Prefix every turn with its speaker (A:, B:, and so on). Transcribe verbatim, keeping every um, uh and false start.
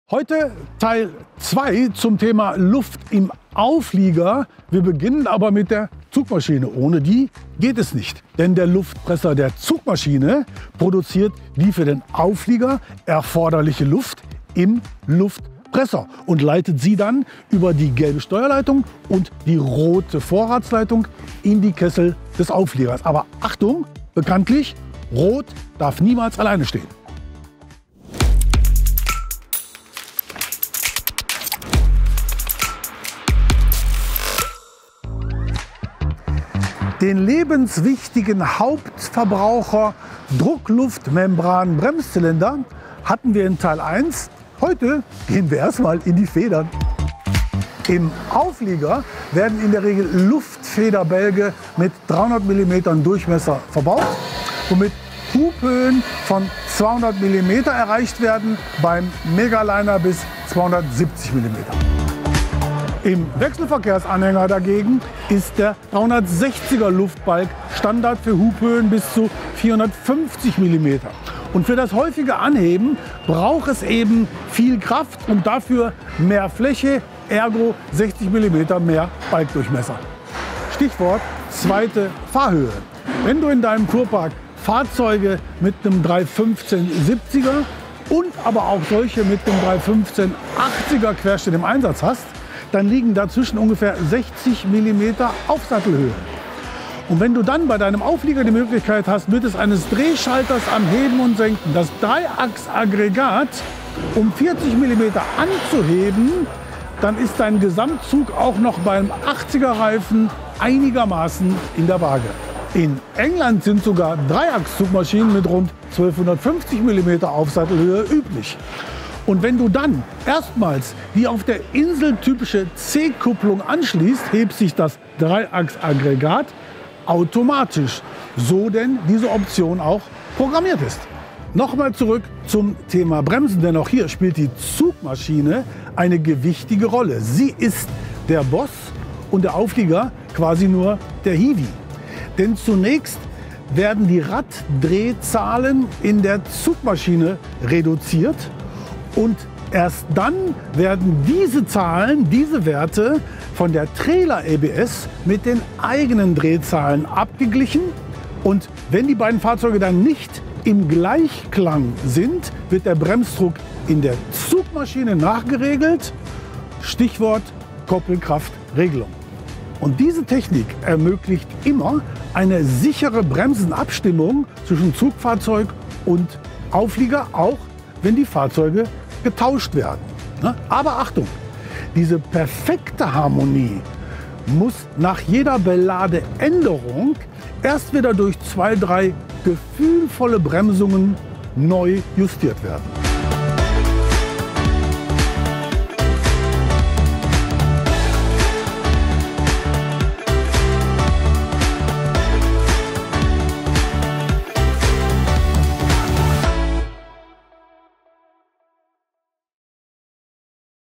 A: Heute Teil zwei zum Thema Luft im Auflieger. Wir beginnen aber mit der Zugmaschine. Ohne die geht es nicht. Denn der Luftpresser der Zugmaschine produziert die für den Auflieger erforderliche Luft im Luftpresser und leitet sie dann über die gelbe Steuerleitung und die rote Vorratsleitung in die Kessel des Aufliegers. Aber Achtung, bekanntlich, rot darf niemals alleine stehen. Den lebenswichtigen Hauptverbraucher Druckluftmembran-Bremszylinder hatten wir in Teil eins. Heute gehen wir erstmal in die Federn. Im Auflieger werden in der Regel Luftfederbälge mit dreihundert Millimeter Durchmesser verbaut, womit Hubhöhen von zweihundert Millimeter erreicht werden, beim Megaliner bis zweihundertsiebzig Millimeter. Im Wechselverkehrsanhänger dagegen ist der dreihundertsechziger Luftbalg Standard für Hubhöhen bis zu vierhundertfünfzig Millimeter. Und für das häufige Anheben braucht es eben viel Kraft und dafür mehr Fläche, ergo sechzig Millimeter mehr Balgdurchmesser. Stichwort zweite Fahrhöhe. Wenn du in deinem Fuhrpark Fahrzeuge mit einem drei fünfzehn siebziger und aber auch solche mit dem drei fünfzehn achtziger Querschnitt im Einsatz hast, dann liegen dazwischen ungefähr sechzig Millimeter Aufsattelhöhe. Und wenn du dann bei deinem Auflieger die Möglichkeit hast, mittels eines Drehschalters am Heben und Senken das Dreiachsaggregat um vierzig Millimeter anzuheben, dann ist dein Gesamtzug auch noch beim achtziger Reifen einigermaßen in der Waage. In England sind sogar Dreiachszugmaschinen mit rund zwölfhundertfünfzig Millimeter Aufsattelhöhe üblich. Und wenn du dann erstmals die auf der Insel typische C-Kupplung anschließt, hebt sich das Dreiachsaggregat automatisch, so denn diese Option auch programmiert ist. Nochmal zurück zum Thema Bremsen, denn auch hier spielt die Zugmaschine eine gewichtige Rolle. Sie ist der Boss und der Auflieger quasi nur der Hiwi. Denn zunächst werden die Raddrehzahlen in der Zugmaschine reduziert. Und erst dann werden diese Zahlen, diese Werte von der Trailer-A B S mit den eigenen Drehzahlen abgeglichen. Und wenn die beiden Fahrzeuge dann nicht im Gleichklang sind, wird der Bremsdruck in der Zugmaschine nachgeregelt. Stichwort Koppelkraftregelung. Und diese Technik ermöglicht immer eine sichere Bremsenabstimmung zwischen Zugfahrzeug und Auflieger, auch wenn die Fahrzeuge getauscht werden. Aber Achtung, diese perfekte Harmonie muss nach jeder Beladeänderung erst wieder durch zwei, drei gefühlvolle Bremsungen neu justiert werden.